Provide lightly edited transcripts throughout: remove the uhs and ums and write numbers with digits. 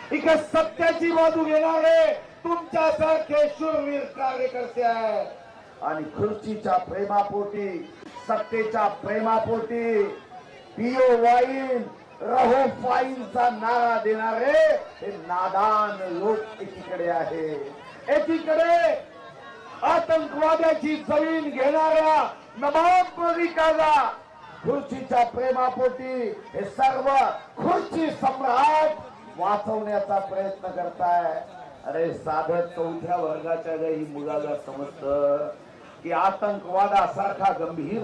इकडे सत्याची बाजू घेणारे तुमच्यासारखे शूरवीर कार्यकर्ते आहेत आणि खुर्चीच्या प्रेमापोटी सत्तेच्या प्रेमापोटी पिओ वाईन रहो फाईनचा नारा देणारे हे नादान लोक एकीकडे आहे, एकीकडे आतंकवाद्याची जमीन घेणाऱ्या नवाब मलिकाला खुर्चीच्या प्रेमापोटी हे सर्व खुर्ची सम्राट वाचवण्याचा प्रयत्न करताय। अरे साधं चौथ्या वर्गाच्या ही मुलाला समजतं की आतंकवादासारखा गंभीर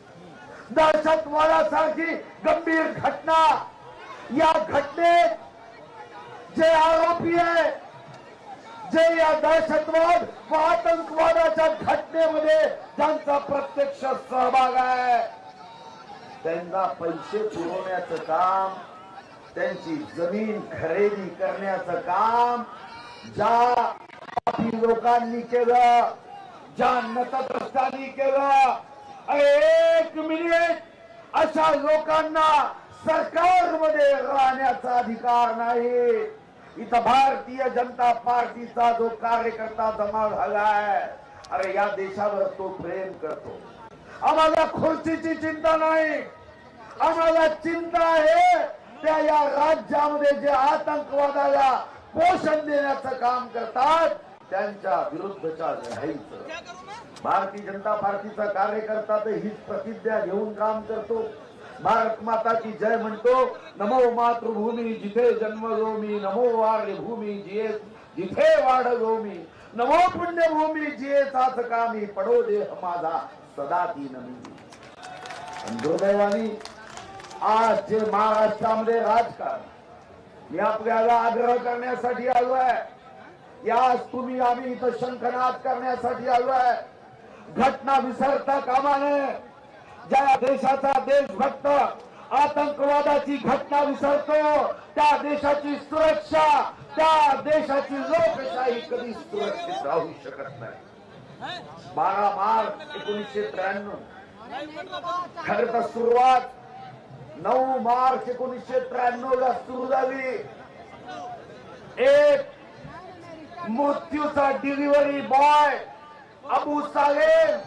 दहशतवादासारखी गंभीर घटना, या घटनेत जे आरोपी आहे, जे या दहशतवाद व आतंकवादाच्या घटनेमध्ये ज्यांचा प्रत्यक्ष सहभाग आहे, त्यांना पैसे पुरवण्याचं काम, त्यांची जमीन खरेदी करण्याचं काम ज्या लोकांनी केलं, ज्या नतद्रष्टांनी केलं, एक मिनिट अशा लोकांना सरकारमध्ये राहण्याचा अधिकार नाही। इथं भारतीय जनता पार्टीचा जो कार्यकर्ता जमा झालाय, अरे या देशावर तो प्रेम करतो। आम्हाला खुर्चीची चिंता नाही, आम्हाला चिंता आहे त्या या राज्यामध्ये जे आतंकवादाला पोषण देण्याचं काम करतात त्यांच्या विरुद्धच्या लढाईचं। भारतीय जनता पार्टीचा कार्यकर्ता तर हीच प्रतिज्ञा घेऊन काम करतो। भारत माता की जय म्हणतो, नमो मातृभूमी जिथे जन्मलो मी, नमो आर्यभूमी जिथे वाढलो मी, नमो पुण्यभूमी जियेचाच कामी, पडो देह माझा सदा ती नमी। दुर्दैवानी आज जे महाराष्ट्रामध्ये राजकारण, मी आपल्याला आग्रह करण्यासाठी आलो आहे, याच तुम्ही आम्ही इथं शंखनाद करण्यासाठी आलो आहे। घटना विसरता कामा नये। ज्या देशाचा देशभक्त आतंकवादाची घटना विसरतो, त्या देशाची सुरक्षा, त्या देशाची लोकशाही कधी सुरक्षित राहू शकत नाही। 12 मार्च 1993 खरं तर सुरुवात 9 मार्च 1993 ला सुरू झाली। एक मृत्यूचा डिलिव्हरी बॉय अबू सालेम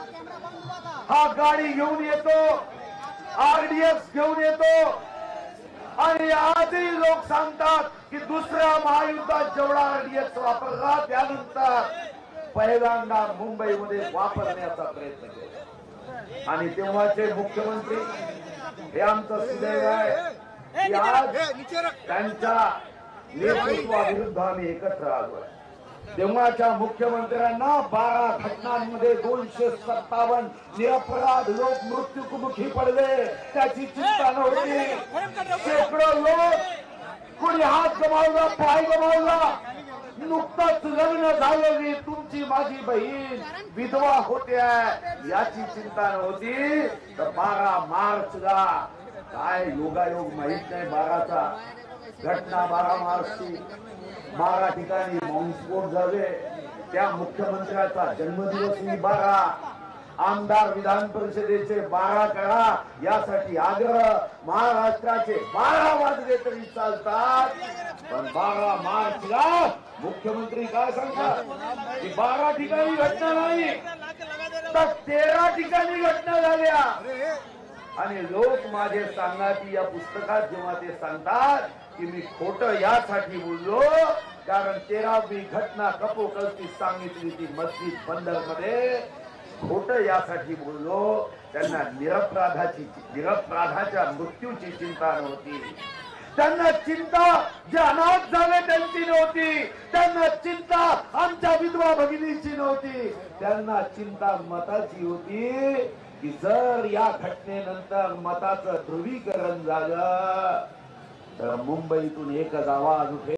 हा गाडी घेऊन येतो, आरडीएक्स घेऊन येतो आणि आजही लोक सांगतात की दुसऱ्या महायुद्धात जेवढा आरडीएक्स वापरला त्यानंतर पहिल्यांदा मुंबईमध्ये वापरण्याचा प्रयत्न केला। आणि तेव्हाचे मुख्यमंत्री हे आमचं सुदैव आहे की आज त्यांच्या नेतृत्वाविरुद्ध आम्ही एकत्र आलो आहे। तेव्हाच्या मुख्यमंत्र्यांना 12 घटनांमध्ये 257 निरपराध लोक मृत्युमुखी पडले, त्याची चिंता नव्हती। शेकडो लोक, कोणी हात गमावला, पाय गमावला, नुकतंच लग्न झालेली तुमची माझी बहीण विधवा होत्या याची चिंता नव्हती। तर 12 मार्चला काय योगायोग माहित नाही, 12चा घटना 12 मार्चची 12 ठिकाणी बॉम्बस्फोट झाले। त्या मुख्यमंत्र्याचा जन्मदिवस 12, आमदार विधान परिषदेचे 12 करा यासाठी आग्रह। महाराष्ट्राचे 12 वाजले तरी चालतात, पण 12 मार्चला मुख्यमंत्री काय सांगतात की 12 ठिकाणी घटना नाही तर 13 ठिकाणी घटना झाल्या। आणि लोक माझे सांगतात या पुस्तकात जेव्हा ते सांगतात की मी खोटं यासाठी बोललो कारण 13वी घटना कपोकलती सांगितली ती मस्जिद बंदरमध्ये, खोटं यासाठी बोललो त्यांना निरपराधाच्या मृत्यूची चिंता नव्हती। त्यांना चिंता जे अनाथ झाले त्यांची नव्हती, त्यांना चिंता आमच्या विधवा भगिनीची नव्हती, त्यांना चिंता मताची होती की जर या घटनेनंतर मताचं ध्रुवीकरण झालं तर मुंबईतून एकच आवाज उठेल।